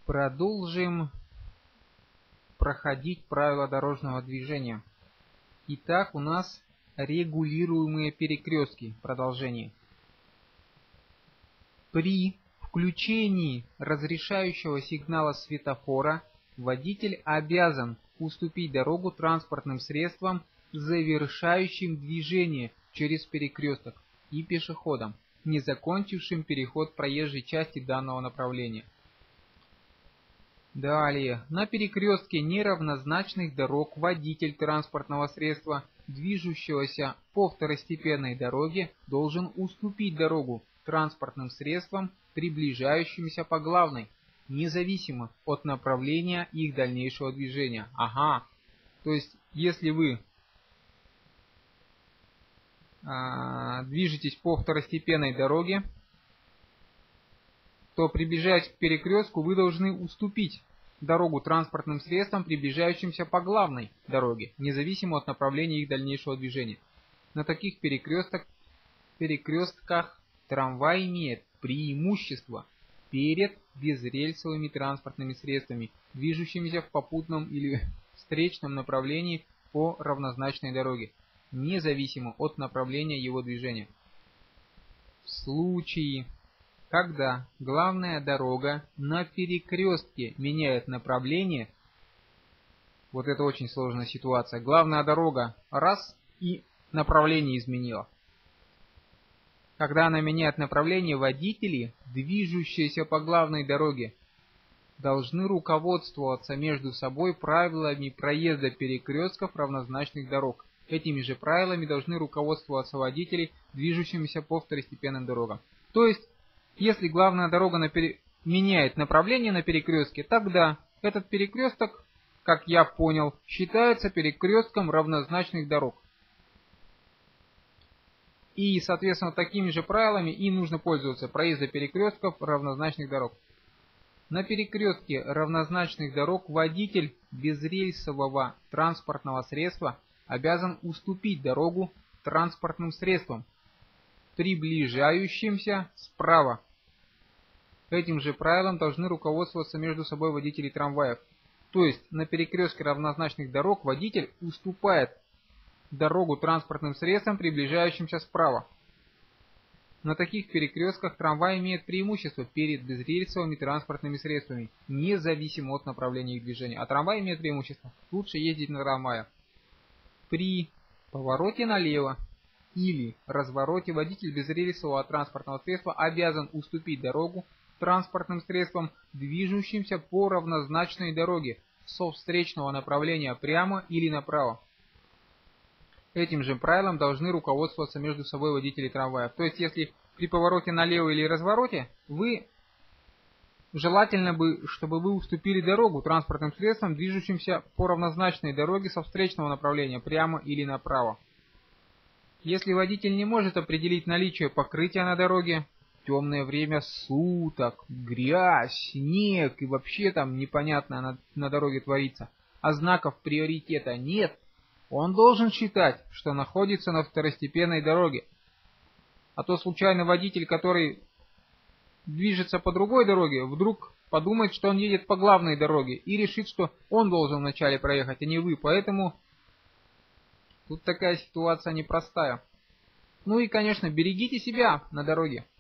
Продолжим проходить правила дорожного движения. Итак, у нас регулируемые перекрестки. Продолжение. При включении разрешающего сигнала светофора водитель обязан уступить дорогу транспортным средствам, завершающим движение через перекресток, и пешеходам, не закончившим переход проезжей части данного направления. Далее. На перекрестке неравнозначных дорог водитель транспортного средства, движущегося по второстепенной дороге, должен уступить дорогу транспортным средствам, приближающимся по главной, независимо от направления их дальнейшего движения. Ага. То есть, если вы движетесь по второстепенной дороге, то, приближаясь к перекрестку, вы должны уступить дорогу транспортным средствам, приближающимся по главной дороге, независимо от направления их дальнейшего движения. На таких перекрестках трамвай имеет преимущество перед безрельсовыми транспортными средствами, движущимися в попутном или встречном направлении по равнозначной дороге, независимо от направления его движения. В случае, когда главная дорога на перекрестке меняет направление, вот это очень сложная ситуация. Главная дорога раз и направление изменила. Когда она меняет направление, водители, движущиеся по главной дороге, должны руководствоваться между собой правилами проезда перекрестков равнозначных дорог. Этими же правилами должны руководствоваться водители, движущимися по второстепенным дорогам. То есть, если главная дорога меняет направление на перекрестке, тогда этот перекресток, как я понял, считается перекрестком равнозначных дорог. И, соответственно, такими же правилами им нужно пользоваться проезда перекрестков равнозначных дорог. На перекрестке равнозначных дорог водитель безрельсового транспортного средства обязан уступить дорогу транспортным средствам, приближающимся справа. Этим же правилом должны руководствоваться между собой водители трамваев. То есть на перекрестке равнозначных дорог водитель уступает дорогу транспортным средствам, приближающимся справа. На таких перекрестках трамвай имеет преимущество перед безрельсовыми транспортными средствами, независимо от направления их движения. А трамвай имеет преимущество. Лучше ездить на трамвае. При повороте налево или развороте водитель безрельсового транспортного средства обязан уступить дорогу транспортным средствам, движущимся по равнозначной дороге со встречного направления прямо или направо. Этим же правилом должны руководствоваться между собой водители трамваев. То есть, если при повороте налево или развороте, желательно бы, чтобы вы уступили дорогу транспортным средствам, движущимся по равнозначной дороге со встречного направления прямо или направо. Если водитель не может определить наличие покрытия на дороге, темное время суток, грязь, снег и вообще там непонятно на дороге творится, а знаков приоритета нет, он должен считать, что находится на второстепенной дороге. А то случайно водитель, который движется по другой дороге, вдруг подумает, что он едет по главной дороге и решит, что он должен вначале проехать, а не вы. Поэтому тут такая ситуация непростая. Ну и, конечно, берегите себя на дороге.